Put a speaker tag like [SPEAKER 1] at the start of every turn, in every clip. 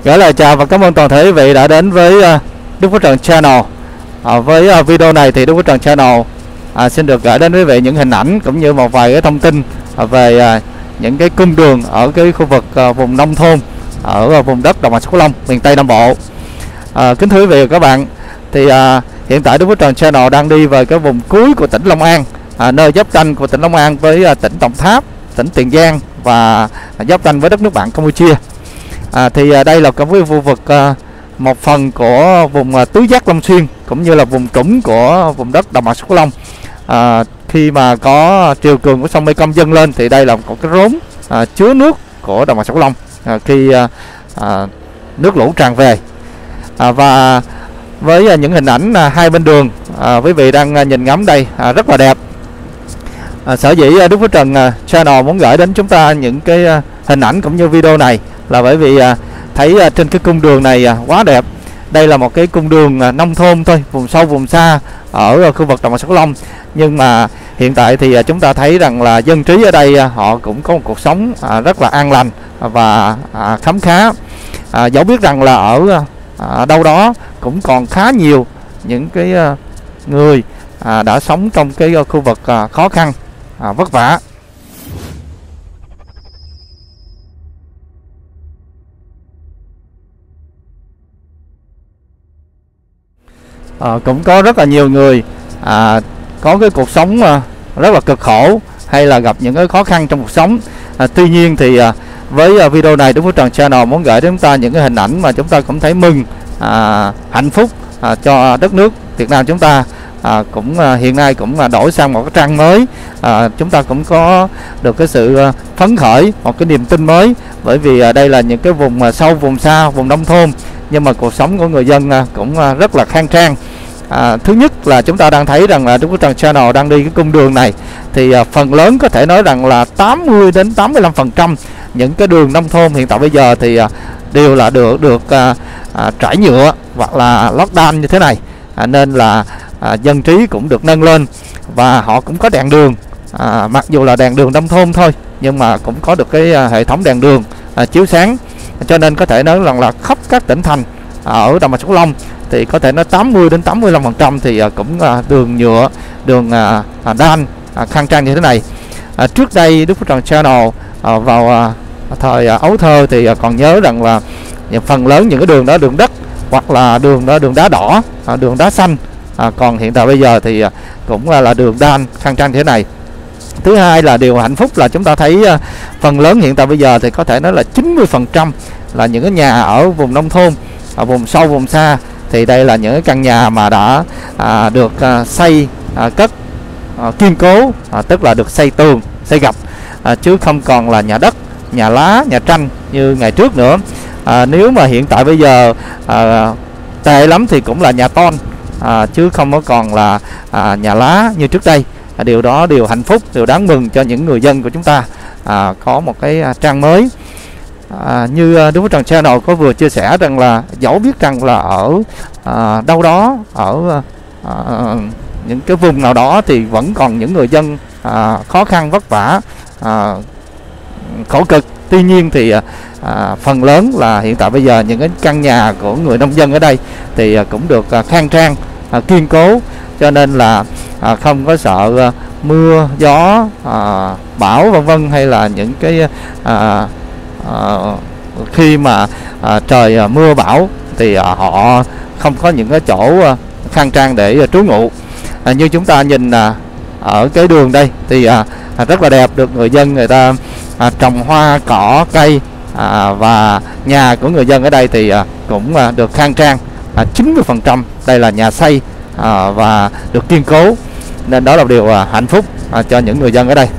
[SPEAKER 1] Gửi lời chào và cảm ơn toàn thể quý vị đã đến với Đức Phước Trần Channel. Với video này thì Đức Phước Trần Channel xin được gửi đến quý vị những hình ảnh cũng như một vài cái thông tin về những cái cung đường ở cái khu vực vùng nông thôn ở vùng đất đồng bằng sông Cửu Long, miền Tây Nam Bộ. Kính thưa quý vị và các bạn, thì hiện tại Đức Phước Trần Channel đang đi về cái vùng cuối của tỉnh Long An, nơi giáp ranh của tỉnh Long An với tỉnh Đồng Tháp, tỉnh Tiền Giang và giáp ranh với đất nước bạn Campuchia. Thì đây là cái khu vực một phần của vùng tứ giác Long Xuyên cũng như là vùng trũng của vùng đất đồng bằng sông Cửu Long. Khi mà có triều cường của sông Mekong dâng lên thì đây là một cái rốn chứa nước của đồng bằng sông Cửu Long khi nước lũ tràn về. Và với những hình ảnh hai bên đường quý vị đang nhìn ngắm đây rất là đẹp. Sở dĩ Đức Phước Trần Channel muốn gửi đến chúng ta những cái hình ảnh cũng như video này là bởi vì thấy trên cái cung đường này quá đẹp. Đây là một cái cung đường nông thôn thôi, vùng sâu vùng xa ở khu vực đồng bằng sông Cửu Long, nhưng mà hiện tại thì chúng ta thấy rằng là dân trí ở đây họ cũng có một cuộc sống rất là an lành và khấm khá. Dẫu biết rằng là ở đâu đó cũng còn khá nhiều những cái người đã sống trong cái khu vực khó khăn, vất vả. Cũng có rất là nhiều người có cái cuộc sống rất là cực khổ hay là gặp những cái khó khăn trong cuộc sống. Tuy nhiên thì với video này Đức Phước Trần Channel muốn gửi đến chúng ta những cái hình ảnh mà chúng ta cũng thấy mừng, hạnh phúc cho đất nước Việt Nam chúng ta. Cũng hiện nay cũng đổi sang một cái trang mới, chúng ta cũng có được cái sự phấn khởi, một cái niềm tin mới, bởi vì đây là những cái vùng sâu vùng xa, vùng nông thôn, nhưng mà cuộc sống của người dân cũng rất là khang trang. Thứ nhất là chúng ta đang thấy rằng là Đức Phước Trần Channel đang đi cái cung đường này thì phần lớn có thể nói rằng là 80 đến 85% những cái đường nông thôn hiện tại bây giờ thì đều là được trải nhựa hoặc là lót đan như thế này, nên là dân trí cũng được nâng lên và họ cũng có đèn đường, mặc dù là đèn đường nông thôn thôi nhưng mà cũng có được cái hệ thống đèn đường chiếu sáng, cho nên có thể nói rằng là khắp các tỉnh thành ở đồng bằng sông Cửu Long thì có thể nói 80 đến 85% thì cũng đường nhựa, đường đan khang trang như thế này. Trước đây Đức Phước Trần Channel vào thời ấu thơ thì còn nhớ rằng là phần lớn những cái đường đó đường đất hoặc là đường đá đỏ, đường đá xanh. Còn hiện tại bây giờ thì cũng là đường đan khang trang như thế này. Thứ hai là điều hạnh phúc là chúng ta thấy phần lớn hiện tại bây giờ thì có thể nói là 90% là những cái nhà ở vùng nông thôn, ở vùng sâu vùng xa, thì đây là những cái căn nhà mà đã được xây cất kiên cố, tức là được xây tường, xây gạch, chứ không còn là nhà đất, nhà lá, nhà tranh như ngày trước nữa. Nếu mà hiện tại bây giờ tệ lắm thì cũng là nhà ton, chứ không có còn là nhà lá như trước đây. Điều đó điều hạnh phúc, điều đáng mừng cho những người dân của chúng ta có một cái trang mới. Như Đức Phước Trần Channel có vừa chia sẻ rằng là dẫu biết rằng là ở đâu đó ở những cái vùng nào đó thì vẫn còn những người dân khó khăn vất vả, khổ cực. Tuy nhiên thì phần lớn là hiện tại bây giờ những cái căn nhà của người nông dân ở đây thì cũng được khang trang, kiên cố, cho nên là không có sợ mưa gió, bão vân vân, hay là những cái khi mà trời mưa bão thì họ không có những cái chỗ khang trang để trú ngụ. Như chúng ta nhìn ở cái đường đây thì rất là đẹp, được người dân người ta trồng hoa cỏ cây, và nhà của người dân ở đây thì cũng được khang trang. 90% đây là nhà xây và được kiên cố, nên đó là điều hạnh phúc cho những người dân ở đây.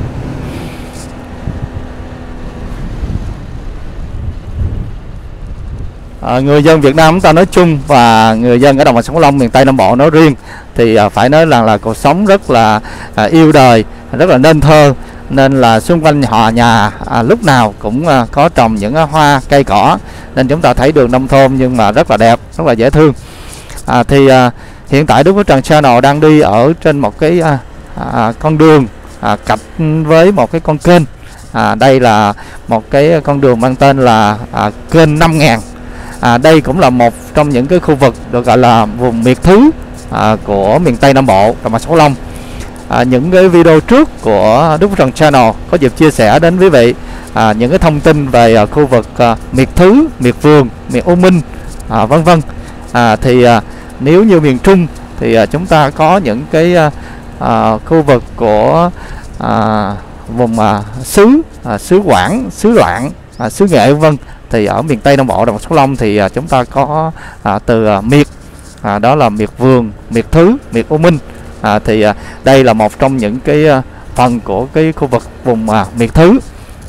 [SPEAKER 1] Người dân Việt Nam chúng ta nói chung và người dân ở đồng bằng sông Cửu Long, miền Tây Nam Bộ nói riêng thì phải nói rằng là cuộc sống rất là yêu đời, rất là nên thơ, nên là xung quanh họ nhà lúc nào cũng có trồng những hoa cây cỏ, nên chúng ta thấy đường nông thôn nhưng mà rất là đẹp, rất là dễ thương. Hiện tại Đức Phước Trần Channel đang đi ở trên một cái con đường cạnh với một cái con kênh. Đây là một cái con đường mang tên là kênh 5000. đây cũng là một trong những cái khu vực được gọi là vùng miệt thứ của miền Tây Nam Bộ, Đồng bằng Sông Cửu Long. Những cái video trước của Đức Phước Trần Channel có dịp chia sẻ đến quý vị những cái thông tin về khu vực miệt thứ, miệt vườn, miệt U Minh, vân vân. Nếu như miền Trung thì chúng ta có những cái khu vực của vùng xứ Quảng, xứ Lạng, xứ Nghệ vân. Thì ở miền Tây Nam Bộ, Đồng bằng Sông Cửu Long thì chúng ta có từ miệt, đó là miệt vườn, miệt thứ, miệt U Minh. Đây là một trong những cái phần của cái khu vực vùng miệt thứ.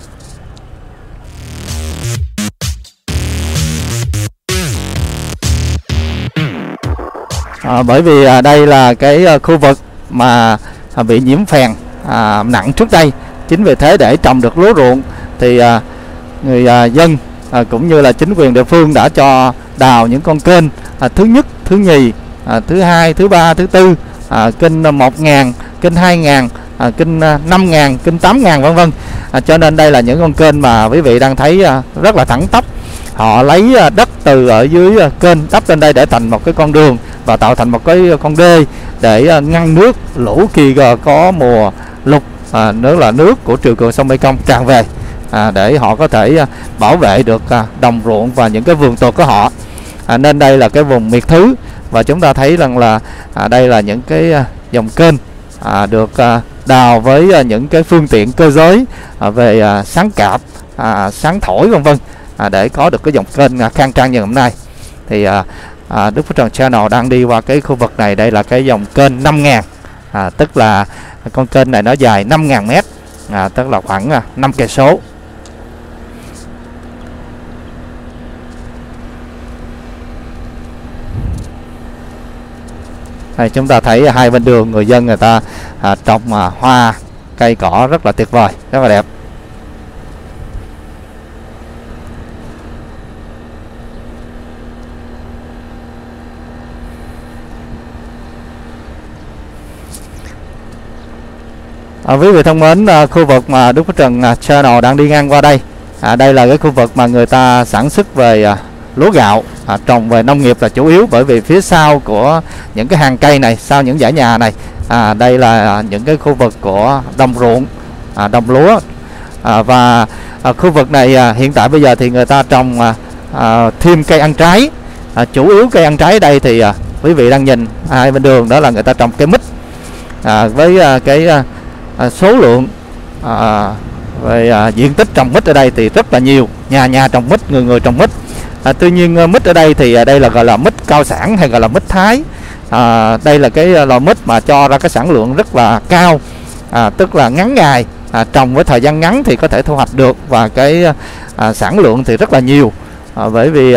[SPEAKER 1] Bởi vì đây là cái khu vực mà bị nhiễm phèn nặng trước đây, chính vì thế để trồng được lúa ruộng thì người dân cũng như là chính quyền địa phương đã cho đào những con kênh thứ nhất, thứ nhì, thứ hai, thứ ba, thứ tư, kênh 1.000, kênh 2.000, kênh 5.000, kênh 8.000 vân vân. Cho nên đây là những con kênh mà quý vị đang thấy rất là thẳng tắp. Họ lấy đất từ ở dưới kênh đắp lên đây để thành một cái con đường và tạo thành một cái con đê để ngăn nước lũ khi có mùa lụt, nước của triều cường sông Mekong tràn về, để họ có thể bảo vệ được đồng ruộng và những cái vườn tược của họ. Nên đây là cái vùng miệt thứ, và chúng ta thấy rằng là đây là những cái dòng kênh được đào với những cái phương tiện cơ giới về sáng cạp, sáng thổi vân vân, để có được cái dòng kênh khang trang như hôm nay. Thì Đức Phước Trần Channel đang đi qua cái khu vực này. Đây là cái dòng kênh 5.000, tức là con kênh này nó dài 5.000 mét, tức là khoảng 5 cây số. Chúng ta thấy hai bên đường người dân người ta trồng hoa, cây cỏ rất là tuyệt vời, rất là đẹp. Quý vị thân mến, khu vực mà Đức Phước Trần Channel đang đi ngang qua đây, đây là cái khu vực mà người ta sản xuất về lúa gạo, trồng về nông nghiệp là chủ yếu. Bởi vì phía sau của những cái hàng cây này, sau những dãy nhà này, đây là những cái khu vực của đồng ruộng, đồng lúa. Và khu vực này hiện tại bây giờ thì người ta trồng thêm cây ăn trái. Chủ yếu cây ăn trái ở đây thì quý vị đang nhìn hai bên đường, đó là người ta trồng cây mít, với cái số lượng về diện tích trồng mít ở đây thì rất là nhiều, nhà trồng mít, người trồng mít. Tuy nhiên mít ở đây thì đây là gọi là mít cao sản hay gọi là mít Thái. Đây là cái loại mít mà cho ra cái sản lượng rất là cao, tức là ngắn ngày, trồng với thời gian ngắn thì có thể thu hoạch được, và cái sản lượng thì rất là nhiều, bởi vì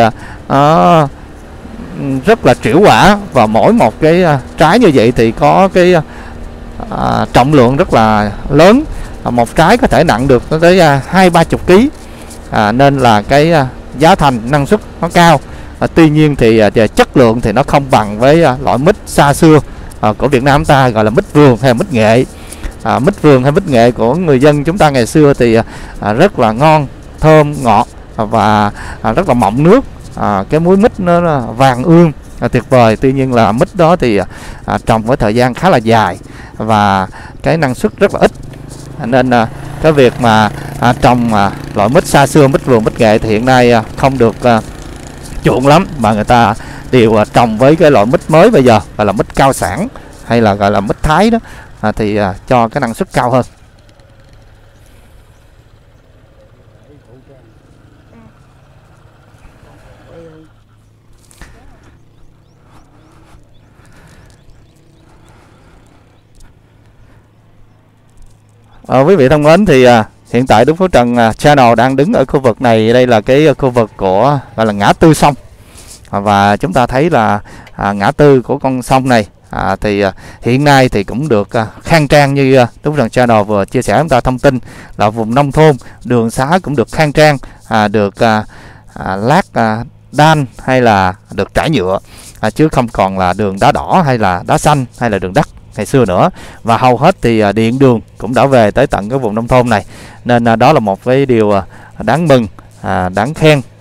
[SPEAKER 1] rất là trĩu quả, và mỗi một cái trái như vậy thì có cái trọng lượng rất là lớn. Một trái có thể nặng được tới 20-30 kg, nên là cái giá thành, năng suất nó cao. Tuy nhiên thì về chất lượng thì nó không bằng với loại mít xa xưa của Việt Nam ta, gọi là mít vườn hay mít nghệ. Mít vườn hay mít nghệ của người dân chúng ta ngày xưa thì rất là ngon, thơm, ngọt và rất là mọng nước. Cái muối mít nó vàng ương, tuyệt vời. Tuy nhiên là mít đó thì trồng với thời gian khá là dài và cái năng suất rất là ít, nên cái việc mà trồng loại mít xa xưa, mít vườn, mít nghệ thì hiện nay không được chuộng lắm, mà người ta đều trồng với cái loại mít mới bây giờ, gọi là mít cao sản hay là gọi là mít Thái đó, thì cho cái năng suất cao hơn. Quý vị thân mến, thì hiện tại Đức Phước Trần Channel đang đứng ở khu vực này. Đây là cái khu vực của gọi là ngã tư sông, và chúng ta thấy là ngã tư của con sông này thì hiện nay thì cũng được khang trang như Đức Phước Trần Channel vừa chia sẻ chúng ta thông tin, là vùng nông thôn, đường xá cũng được khang trang, được lát đan hay là được trải nhựa, chứ không còn là đường đá đỏ hay là đá xanh hay là đường đất ngày xưa nữa. Và hầu hết thì điện đường cũng đã về tới tận cái vùng nông thôn này, nên đó là một cái điều đáng mừng, đáng khen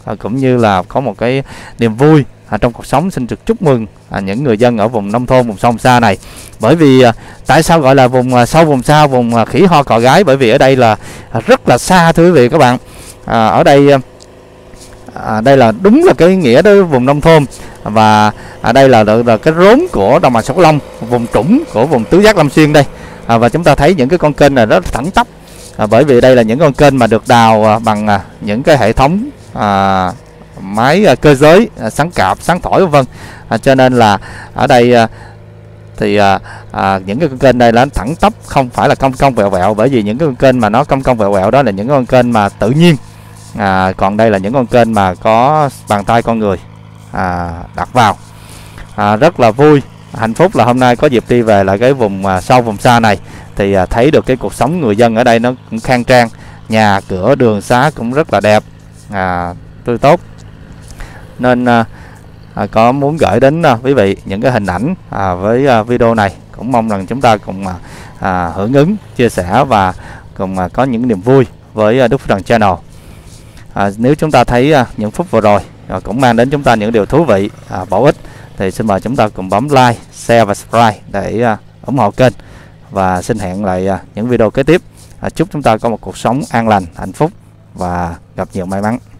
[SPEAKER 1] cũng như là có một cái niềm vui trong cuộc sống. Xin được chúc mừng những người dân ở vùng nông thôn, vùng sâu vùng xa này. Bởi vì tại sao gọi là vùng sâu vùng xa, vùng khỉ ho cò gáy? Bởi vì ở đây là rất là xa thưa quý vị các bạn. Ở đây đây là đúng là cái nghĩa đó, vùng nông thôn, và đây là cái rốn của đồng bằng sông Cửu Long, vùng trũng của vùng tứ giác Long Xuyên đây. Và chúng ta thấy những cái con kênh này rất thẳng tắp, bởi vì đây là những con kênh mà được đào bằng những cái hệ thống máy cơ giới sáng cạp, sáng thổi vân. Cho nên là ở đây thì những cái con kênh này là thẳng tắp, không phải là cong cong vẹo vẹo. Bởi vì những cái con kênh mà nó cong cong vẹo vẹo đó là những con kênh mà tự nhiên, còn đây là những con kênh mà có bàn tay con người đặt vào. Rất là vui, hạnh phúc là hôm nay có dịp đi về lại cái vùng sâu vùng xa này, thì thấy được cái cuộc sống người dân ở đây nó cũng khang trang, nhà cửa đường xá cũng rất là đẹp, tươi tốt. Nên có muốn gửi đến quý vị những cái hình ảnh với video này. Cũng mong rằng chúng ta cùng hưởng ứng, chia sẻ và cùng có những niềm vui với Đức Phước Thần Channel. Nếu chúng ta thấy những phút vừa rồi cũng mang đến chúng ta những điều thú vị, bổ ích, thì xin mời chúng ta cùng bấm like, share và subscribe để ủng hộ kênh. Và xin hẹn lại những video kế tiếp. Chúc chúng ta có một cuộc sống an lành, hạnh phúc và gặp nhiều may mắn.